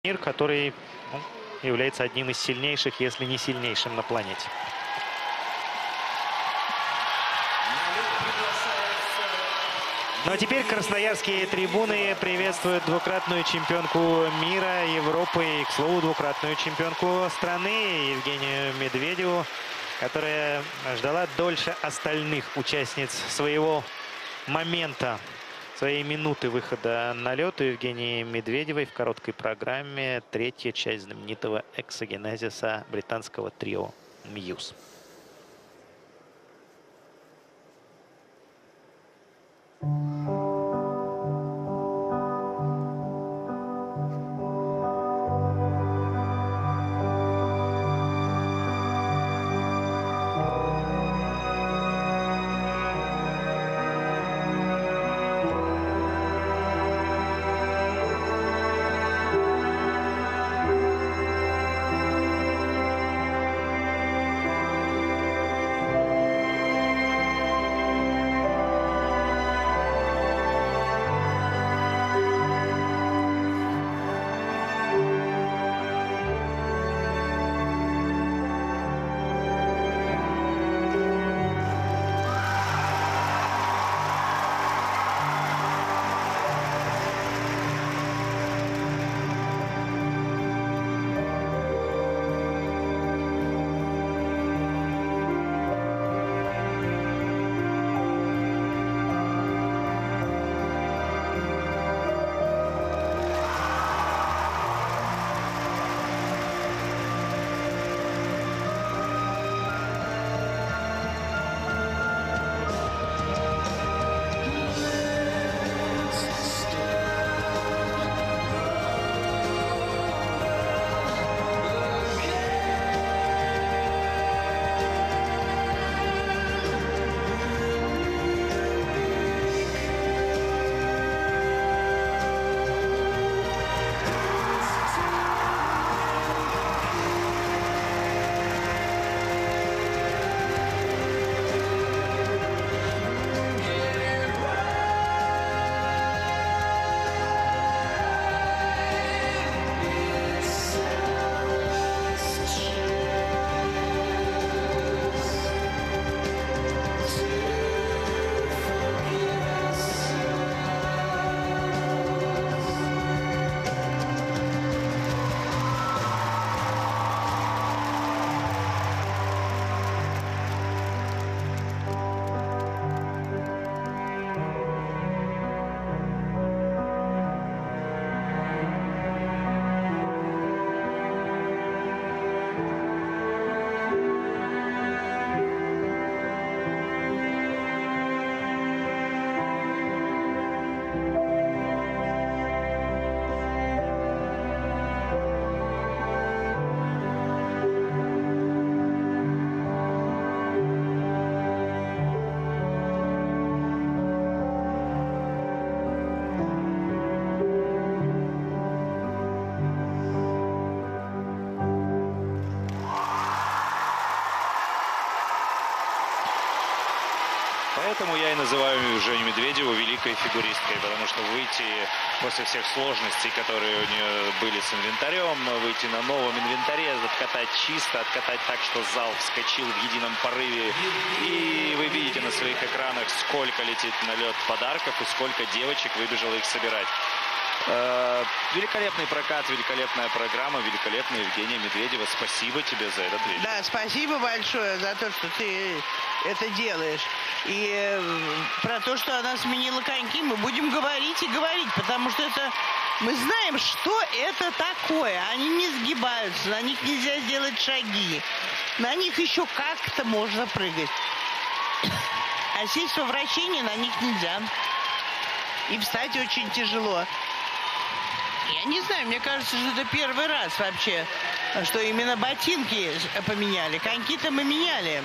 Мир, который является одним из сильнейших, если не сильнейшим на планете. Ну а теперь красноярские трибуны приветствуют двукратную чемпионку мира, Европы и, к слову, двукратную чемпионку страны Евгению Медведеву, которая ждала дольше остальных участниц своего момента, своей минуты выхода на лед. У Евгении Медведевой в короткой программе третья часть знаменитого эксогенезиса британского трио Muse. Поэтому я и называю Женю Медведеву великой фигуристкой, потому что выйти после всех сложностей, которые у нее были с инвентарем, выйти на новом инвентаре, откатать чисто, откатать так, что зал вскочил в едином порыве. И вы видите на своих экранах, сколько летит на лед подарков и сколько девочек выбежало их собирать. Великолепный прокат, великолепная программа, великолепная Евгения Медведева. Спасибо тебе за этот вечер. Да, спасибо большое за то, что ты это делаешь. И про то, что она сменила коньки, мы будем говорить и говорить, потому что это мы знаем, что это такое. Они не сгибаются, на них нельзя сделать шаги, на них еще как-то можно прыгать. А сесть во вращении на них нельзя. И встать очень тяжело. Я не знаю, мне кажется, что это первый раз вообще, что именно ботинки поменяли. Коньки-то мы меняли.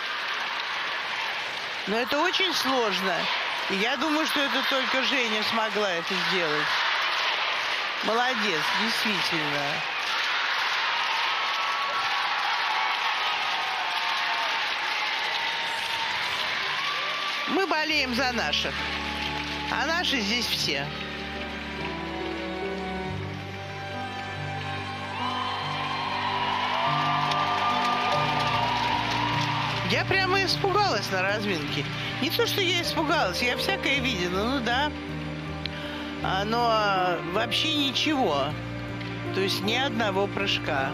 Но это очень сложно. И я думаю, что это только Женя смогла это сделать. Молодец, действительно. Мы болеем за наших. А наши здесь все. Я прямо испугалась на разминке. Не то, что я испугалась, я всякое видела, ну да. Но вообще ничего. То есть ни одного прыжка.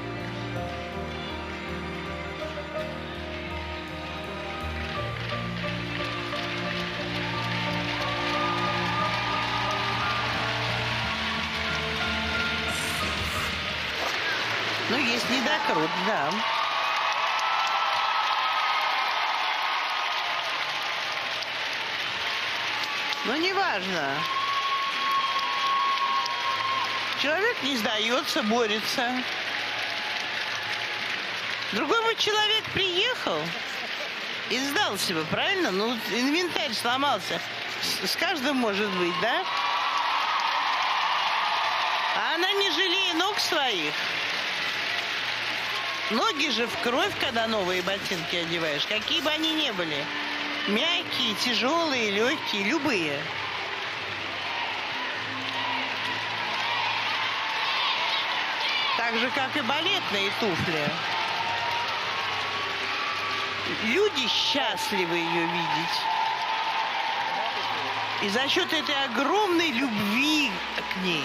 Ну, есть недокрут, да. Но неважно. Человек не сдается, борется. Другой бы человек приехал и сдался бы, правильно? Ну, инвентарь сломался. С каждым может быть, да? А она не жалеет ног своих. Ноги же в кровь, когда новые ботинки одеваешь, какие бы они ни были. Мягкие, тяжелые, легкие, любые. Так же, как и балетные туфли. Люди счастливы ее видеть. И за счет этой огромной любви к ней.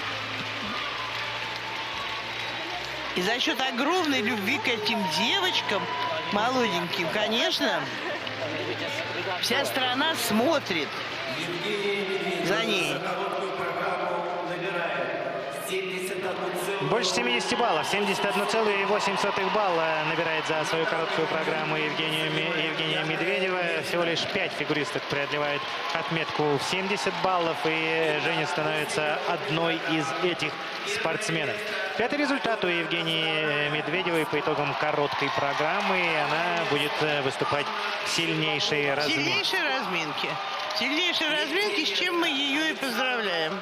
И за счет огромной любви к этим девочкам, молоденьким, конечно, вся страна смотрит за ней. Больше 70 баллов, 71,8 балла набирает за свою короткую программу Евгения Медведева. Всего лишь 5 фигуристок преодолевают отметку в 70 баллов, и Женя становится одной из этих спортсменов. Пятый результат у Евгении Медведевой по итогам короткой программы. Она будет выступать в сильнейшей разминке. Сильнейшей разминке, с чем мы ее и поздравляем.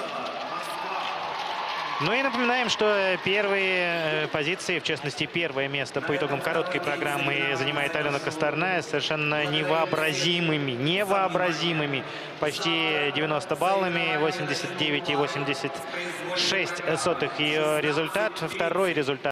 Ну и напоминаем, что первые позиции, в частности, первое место по итогам короткой программы занимает Алена Косторная совершенно невообразимыми, почти 90 баллами, 89,86 ее результат. Второй результат